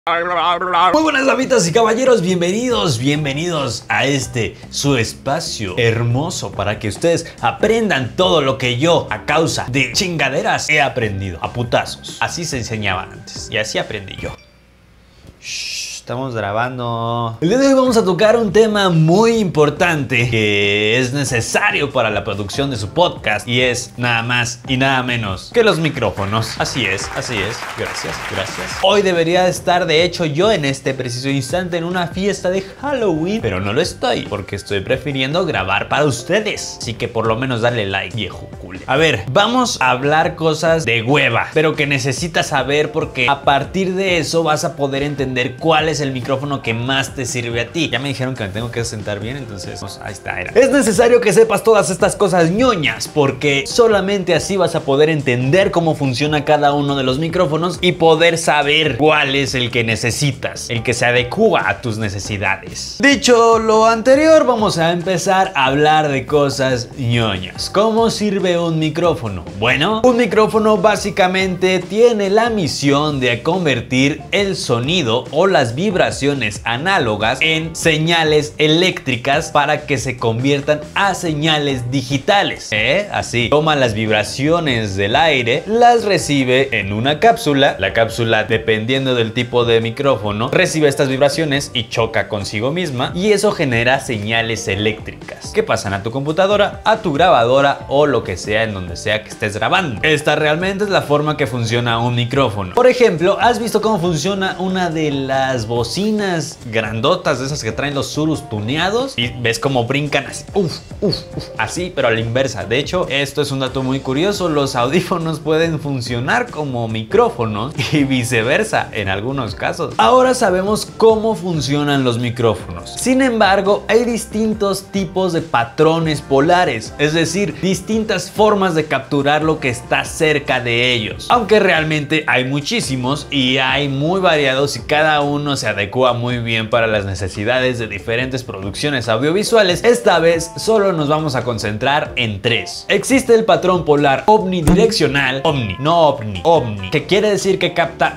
Muy buenas damitas y caballeros, bienvenidos a este su espacio hermoso para que ustedes aprendan todo lo que yo a causa de chingaderas he aprendido a putazos. Así se enseñaba antes y así aprendí yo. Estamos grabando. El día de hoy vamos a tocar un tema muy importante que es necesario para la producción de su podcast y es nada más y nada menos que los micrófonos. Así es. Gracias. Hoy debería estar, de hecho, yo en este preciso instante en una fiesta de Halloween, pero no lo estoy porque estoy prefiriendo grabar para ustedes. Así que por lo menos dale like, viejo culo. A ver, vamos a hablar cosas de hueva, pero que necesitas saber porque a partir de eso vas a poder entender cuál es el micrófono que más te sirve a ti. Ya me dijeron que me tengo que sentar bien, entonces pues, ahí está. Es necesario que sepas todas estas cosas ñoñas porque solamente así vas a poder entender cómo funciona cada uno de los micrófonos y poder saber cuál es el que necesitas, el que se adecua a tus necesidades. Dicho lo anterior, vamos a empezar a hablar de cosas ñoñas. ¿Cómo sirve un micrófono? Bueno, un micrófono básicamente tiene la misión de convertir el sonido o las vibraciones análogas en señales eléctricas para que se conviertan a señales digitales. Así, toma las vibraciones del aire, las recibe en una cápsula. La cápsula, dependiendo del tipo de micrófono, recibe estas vibraciones y choca consigo misma y eso genera señales eléctricas que pasan a tu computadora, a tu grabadora o lo que sea en donde sea que estés grabando. Esta realmente es la forma que funciona un micrófono. Por ejemplo, ¿has visto cómo funciona una de las bocinas grandotas de esas que traen los Surus tuneados? Y ves cómo brincan así, así, pero a la inversa. De hecho, esto es un dato muy curioso. Los audífonos pueden funcionar como micrófonos y viceversa en algunos casos. Ahora sabemos cómo funcionan los micrófonos. Sin embargo, hay distintos tipos de patrones polares, es decir, distintas formas de capturar lo que está cerca de ellos. Aunque realmente hay muchísimos y hay muy variados y cada uno se adecua muy bien para las necesidades de diferentes producciones audiovisuales, esta vez solo nos vamos a concentrar en tres. Existe el patrón polar omnidireccional, omni, que quiere decir que capta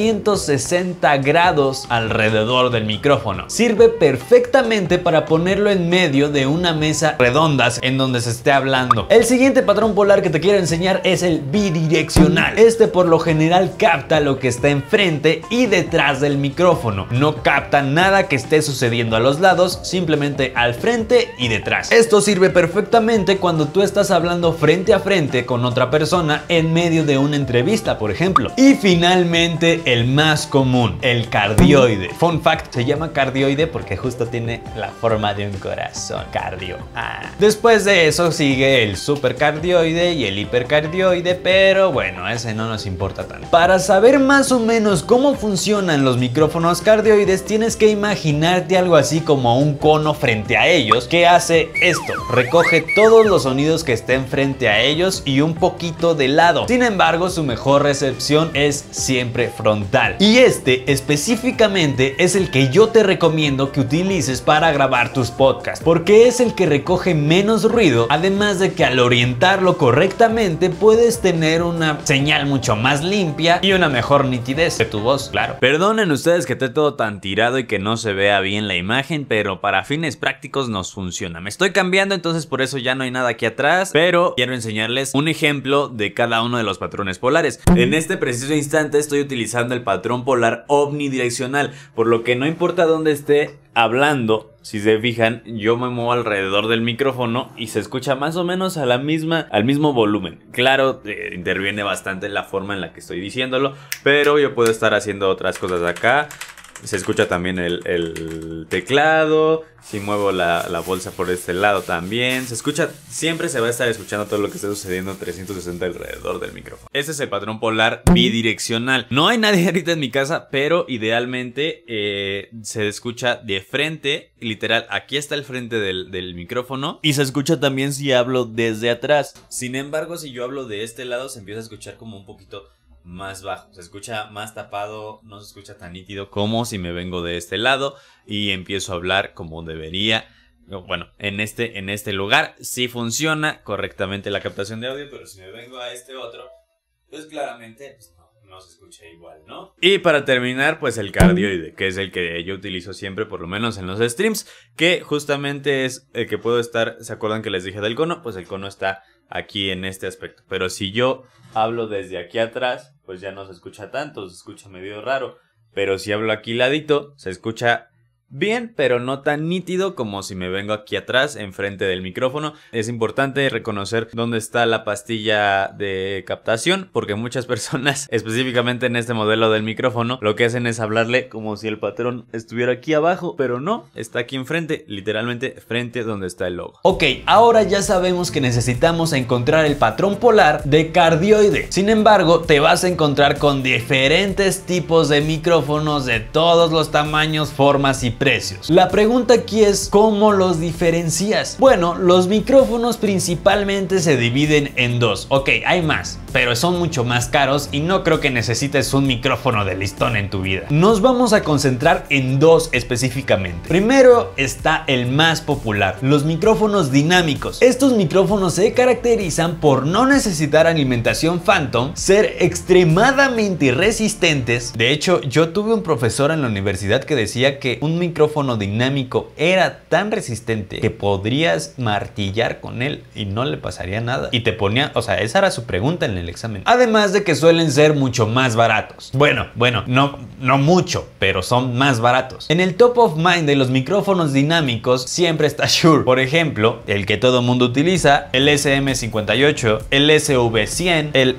360 grados alrededor del micrófono. Sirve perfectamente para ponerlo en medio de una mesa redonda en donde se esté hablando. El siguiente patrón polar que te quiero enseñar es el bidireccional. Este por lo general capta lo que está enfrente y detrás del micrófono. No capta nada que esté sucediendo a los lados, simplemente al frente y detrás. Esto sirve perfectamente cuando tú estás hablando frente a frente con otra persona en medio de una entrevista, por ejemplo. Y finalmente el más común, el cardioide. Fun fact, se llama cardioide porque justo tiene la forma de un corazón. Cardio. Después de eso sigue el supercardioide y el hipercardioide, pero bueno, ese no nos importa tanto. Para saber más o menos cómo funcionan los micrófonos cardioides, tienes que imaginarte algo así como un cono frente a ellos que hace esto, recoge todos los sonidos que estén frente a ellos y un poquito de lado. Sin embargo, su mejor recepción es siempre frontal y este específicamente es el que yo te recomiendo que utilices para grabar tus podcasts porque es el que recoge menos ruido, además de que al orientarlo correctamente puedes tener una señal mucho más limpia y una mejor nitidez de tu voz, claro. Perdonen ustedes que esté todo tan tirado y que no se vea bien la imagen, pero para fines prácticos nos funciona. Me estoy cambiando, entonces por eso ya no hay nada aquí atrás, pero quiero enseñarles un ejemplo de cada uno de los patrones polares. En este preciso instante estoy utilizando el patrón polar omnidireccional, por lo que no importa dónde esté hablando, si se fijan, yo me muevo alrededor del micrófono y se escucha más o menos al mismo volumen. Claro, interviene bastante la forma en la que estoy diciéndolo, pero yo puedo estar haciendo otras cosas acá. Se escucha también el teclado. Si muevo la bolsa por este lado también se escucha. Siempre se va a estar escuchando todo lo que está sucediendo 360 alrededor del micrófono. Este es el patrón polar bidireccional. No hay nadie ahorita en mi casa, pero idealmente se escucha de frente. Literal, aquí está el frente del micrófono. Y se escucha también si hablo desde atrás. Sin embargo, si yo hablo de este lado, se empieza a escuchar como un poquito más bajo, se escucha más tapado, no se escucha tan nítido como si me vengo de este lado y empiezo a hablar como debería. Bueno, en este lugar sí funciona correctamente la captación de audio, pero si me vengo a este otro, pues claramente pues no se escucha igual, ¿no? Y para terminar, pues el cardioide, que es el que yo utilizo siempre, por lo menos en los streams, que justamente es el que puedo estar, ¿se acuerdan que les dije del cono? Pues el cono está aquí en este aspecto, pero si yo hablo desde aquí atrás, pues ya no se escucha tanto, se escucha medio raro, pero si hablo aquí ladito, se escucha bien, pero no tan nítido como si me vengo aquí atrás, enfrente del micrófono. Es importante reconocer dónde está la pastilla de captación, porque muchas personas, específicamente en este modelo del micrófono, lo que hacen es hablarle como si el patrón estuviera aquí abajo, pero no, está aquí enfrente, literalmente frente donde está el logo. Ok, ahora ya sabemos que necesitamos encontrar el patrón polar de cardioide. Sin embargo, te vas a encontrar con diferentes tipos de micrófonos de todos los tamaños, formas y precios. La pregunta aquí es ¿cómo los diferencias? Bueno, los micrófonos principalmente se dividen en dos. Ok, hay más, pero son mucho más caros y no creo que necesites un micrófono de listón en tu vida. Nos vamos a concentrar en dos específicamente. Primero está el más popular, los micrófonos dinámicos. Estos micrófonos se caracterizan por no necesitar alimentación Phantom, ser extremadamente resistentes. De hecho, yo tuve un profesor en la universidad que decía que un micrófono dinámico era tan resistente que podrías martillar con él y no le pasaría nada. Y te ponía, o sea, esa era su pregunta en el examen. Además de que suelen ser mucho más baratos. Bueno, no mucho, pero son más baratos. En el top of mind de los micrófonos dinámicos siempre está Shure. Por ejemplo, el que todo mundo utiliza, el SM58, el SV100, el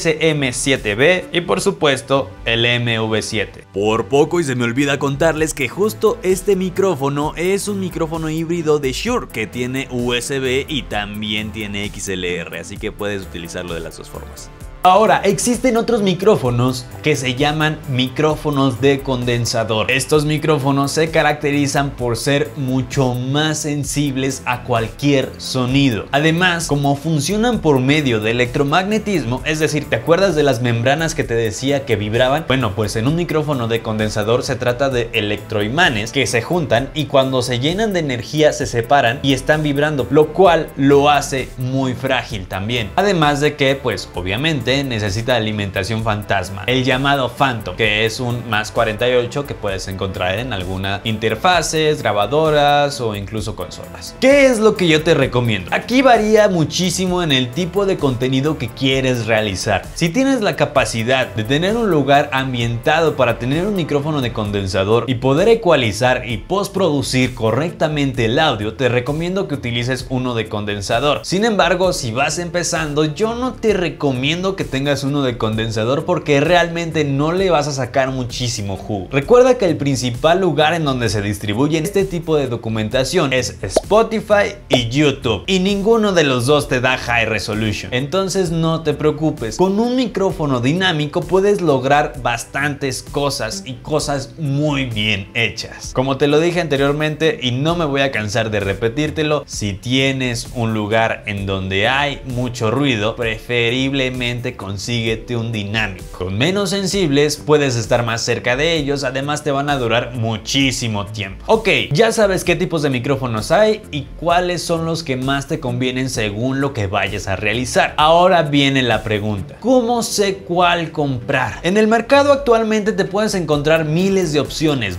SM7B y por supuesto el MV7. Por poco y se me olvida contarles que justo este micrófono es un micrófono híbrido de Shure que tiene USB y también tiene XLR, así que puedes utilizarlo de las dos formas. Ahora, existen otros micrófonos que se llaman micrófonos de condensador. Estos micrófonos se caracterizan por ser mucho más sensibles a cualquier sonido. Además, como funcionan por medio de electromagnetismo, es decir, ¿te acuerdas de las membranas que te decía que vibraban? Bueno, pues en un micrófono de condensador se trata de electroimanes que se juntan y cuando se llenan de energía se separan y están vibrando, lo cual lo hace muy frágil también. Además de que, pues obviamente, necesita alimentación fantasma, el llamado Phantom, que es un más 48 que puedes encontrar en alguna interfaces, grabadoras o incluso consolas. ¿Qué es lo que yo te recomiendo? Aquí varía muchísimo en el tipo de contenido que quieres realizar. Si tienes la capacidad de tener un lugar ambientado para tener un micrófono de condensador y poder ecualizar y postproducir correctamente el audio, te recomiendo que utilices uno de condensador. Sin embargo, si vas empezando, yo no te recomiendo que tengas uno de condensador porque realmente no le vas a sacar muchísimo jugo. Recuerda que el principal lugar en donde se distribuye este tipo de documentación es Spotify y YouTube y ninguno de los dos te da high resolution. Entonces no te preocupes, con un micrófono dinámico puedes lograr bastantes cosas y cosas muy bien hechas. Como te lo dije anteriormente y no me voy a cansar de repetírtelo, si tienes un lugar en donde hay mucho ruido, preferiblemente consíguete un dinámico. Con menos sensibles puedes estar más cerca de ellos, además te van a durar muchísimo tiempo. Ok, ya sabes qué tipos de micrófonos hay y cuáles son los que más te convienen según lo que vayas a realizar. Ahora viene la pregunta, ¿cómo sé cuál comprar? En el mercado actualmente te puedes encontrar miles de opciones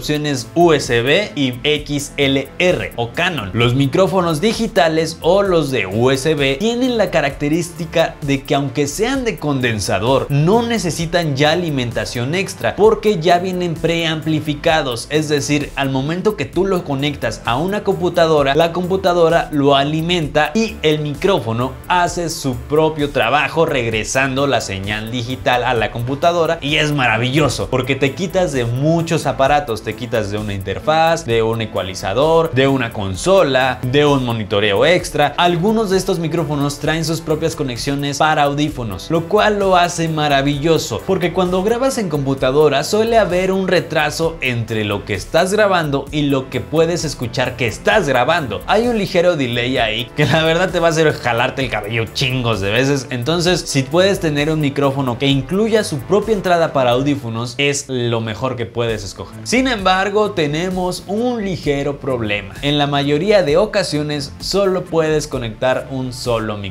USB y XLR o Canon. Los micrófonos digitales o los de USB tienen la característica de que aunque sean de condensador, no necesitan ya alimentación extra porque ya vienen preamplificados, es decir, al momento que tú lo conectas a una computadora, la computadora lo alimenta y el micrófono hace su propio trabajo regresando la señal digital a la computadora y es maravilloso porque te quitas de muchos aparatos, te quitas de una interfaz, de un ecualizador, de una consola, de un monitoreo extra. Algunos de estos micrófonos traen sus propias conexiones para audífonos, lo cual lo hace maravilloso porque cuando grabas en computadora suele haber un retraso entre lo que estás grabando y lo que puedes escuchar que estás grabando. Hay un ligero delay ahí que la verdad te va a hacer jalarte el cabello chingos de veces. Entonces, si puedes tener un micrófono que incluya su propia entrada para audífonos, es lo mejor que puedes escoger. Sin embargo, tenemos un ligero problema. En la mayoría de ocasiones solo puedes conectar un solo micrófono.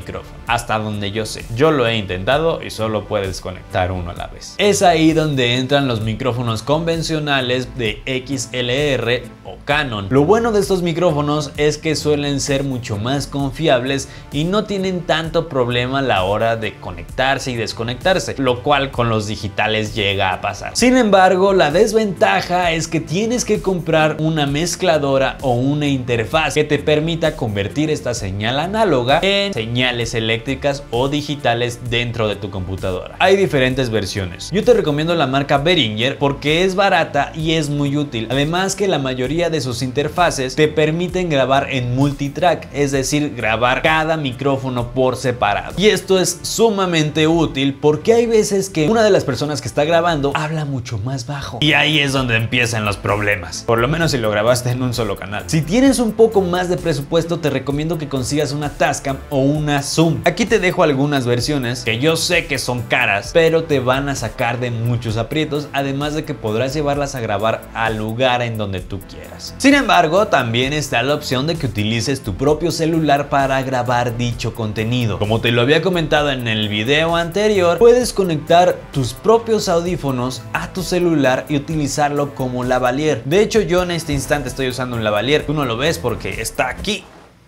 hasta donde yo sé. Yo lo he intentado y solo puedes conectar uno a la vez. Es ahí donde entran los micrófonos convencionales de XLR o Canon. Lo bueno de estos micrófonos es que suelen ser mucho más confiables y no tienen tanto problema a la hora de conectarse y desconectarse, lo cual con los digitales llega a pasar. Sin embargo, la desventaja es que tienes que comprar una mezcladora o una interfaz que te permita convertir esta señal análoga en señales eléctricas o digitales dentro de tu computadora. Hay diferentes versiones. Yo te recomiendo la marca Behringer porque es barata y es muy útil. Además que la mayoría de sus interfaces te permiten grabar en multitrack, es decir, grabar cada micrófono por separado. Y esto es sumamente útil porque hay veces que una de las personas que está grabando habla mucho más bajo. Y ahí es donde empiezan los problemas. Por lo menos si lo grabaste en un solo canal. Si tienes un poco más de presupuesto, te recomiendo que consigas una Tascam o una Zoom. Aquí te dejo algunas versiones que yo sé que son caras, pero te van a sacar de muchos aprietos, además de que podrás llevarlas a grabar al lugar en donde tú quieras. Sin embargo, también está la opción de que utilices tu propio celular para grabar dicho contenido. Como te lo había comentado en el video anterior, puedes conectar tus propios audífonos a tu celular y utilizarlo como lavalier. De hecho, yo en este instante estoy usando un lavalier. Tú no lo ves porque está aquí.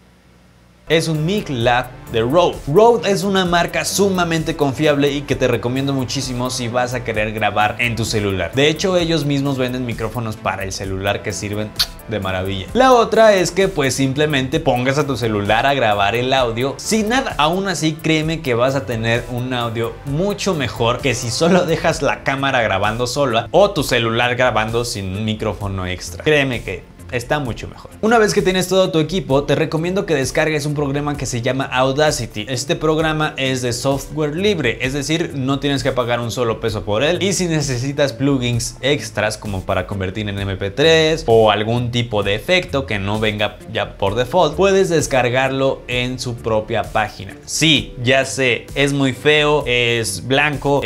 Es un Miclab de Rode. Rode es una marca sumamente confiable y que te recomiendo muchísimo si vas a querer grabar en tu celular. De hecho, ellos mismos venden micrófonos para el celular que sirven de maravilla. La otra es que pues simplemente pongas a tu celular a grabar el audio sin nada. Aún así, créeme que vas a tener un audio mucho mejor que si solo dejas la cámara grabando sola o tu celular grabando sin un micrófono extra. Créeme que está mucho mejor. Una vez que tienes todo tu equipo, te recomiendo que descargues un programa que se llama Audacity. Este programa es de software libre, es decir, no tienes que pagar un solo peso por él. Y si necesitas plugins extras como para convertir en MP3 o algún tipo de efecto que no venga ya por default, puedes descargarlo en su propia página. Sí, ya sé, es muy feo, es blanco,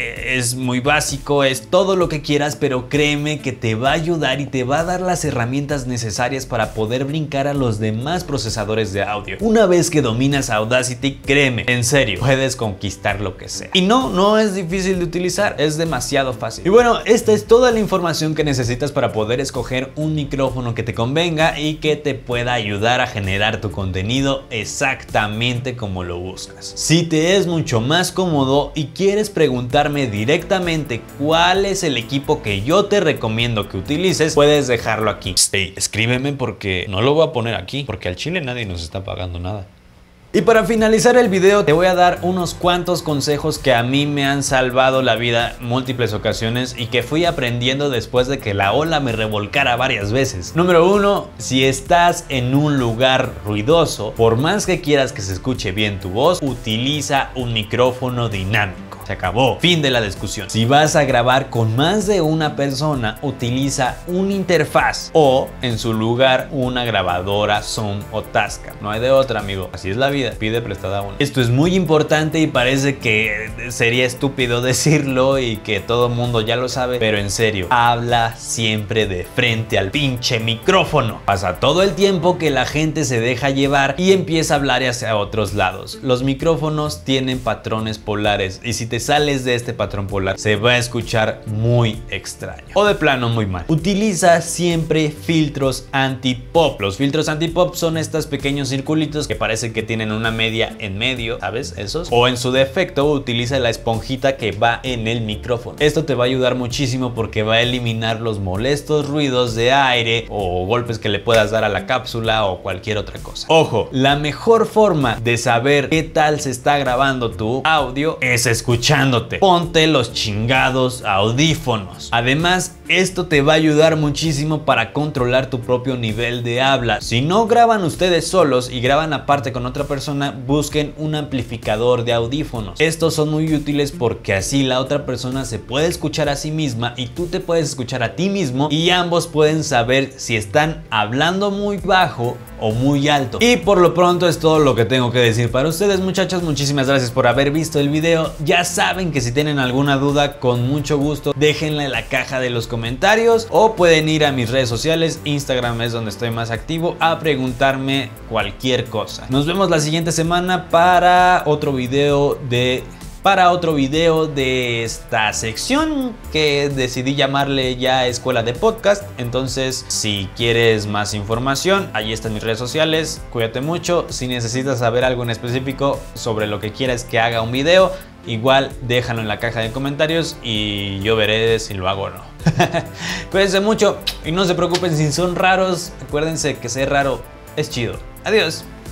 es muy básico, es todo lo que quieras, pero créeme que te va a ayudar y te va a dar las herramientas necesarias para poder brincar a los demás procesadores de audio. Una vez que dominas Audacity, créeme, en serio, puedes conquistar lo que sea. Y no es difícil de utilizar, es demasiado fácil. Y bueno, esta es toda la información que necesitas para poder escoger un micrófono que te convenga y que te pueda ayudar a generar tu contenido exactamente como lo buscas. Si te es mucho más cómodo y quieres preguntarme directamente cuál es el equipo que yo te recomiendo que utilices, puedes dejarlo aquí. Escríbeme porque no lo voy a poner aquí, porque al chile nadie nos está pagando nada. Y para finalizar el video te voy a dar unos cuantos consejos que a mí me han salvado la vida múltiples ocasiones y que fui aprendiendo después de que la ola me revolcara varias veces. Número 1, si estás en un lugar ruidoso, por más que quieras que se escuche bien tu voz, utiliza un micrófono dinámico. Se acabó. Fin de la discusión. Si vas a grabar con más de una persona, utiliza una interfaz o en su lugar una grabadora Zoom o Tascam. No hay de otra, amigo. Así es la vida. Pide prestada una. Esto es muy importante y parece que sería estúpido decirlo y que todo el mundo ya lo sabe, pero en serio, habla siempre de frente al pinche micrófono. Pasa todo el tiempo que la gente se deja llevar y empieza a hablar hacia otros lados. Los micrófonos tienen patrones polares y si te sales de este patrón polar se va a escuchar muy extraño o de plano muy mal. Utiliza siempre filtros anti-pop. Los filtros anti-pop son estos pequeños circulitos que parecen que tienen una media en medio, ¿sabes? Esos. O en su defecto utiliza la esponjita que va en el micrófono. Esto te va a ayudar muchísimo porque va a eliminar los molestos ruidos de aire o golpes que le puedas dar a la cápsula o cualquier otra cosa. Ojo, la mejor forma de saber qué tal se está grabando tu audio es escuchándote. Ponte los chingados audífonos. Además, esto te va a ayudar muchísimo para controlar tu propio nivel de habla. Si no graban ustedes solos y graban aparte con otra persona, busquen un amplificador de audífonos. Estos son muy útiles porque así la otra persona se puede escuchar a sí misma y tú te puedes escuchar a ti mismo y ambos pueden saber si están hablando muy bajo o muy alto. Y por lo pronto es todo lo que tengo que decir para ustedes, muchachos. Muchísimas gracias por haber visto el video. Ya saben que si tienen alguna duda, con mucho gusto déjenla en la caja de los comentarios o pueden ir a mis redes sociales. Instagram es donde estoy más activo, a preguntarme cualquier cosa. Nos vemos la siguiente semana para otro video de esta sección que decidí llamarle ya Escuela de Podcast. Entonces, si quieres más información, ahí están mis redes sociales. Cuídate mucho. Si necesitas saber algo en específico sobre lo que quieras que haga un video, igual déjalo en la caja de comentarios y yo veré si lo hago o no. Cuídense mucho y no se preocupen si son raros. Acuérdense que ser raro es chido. Adiós.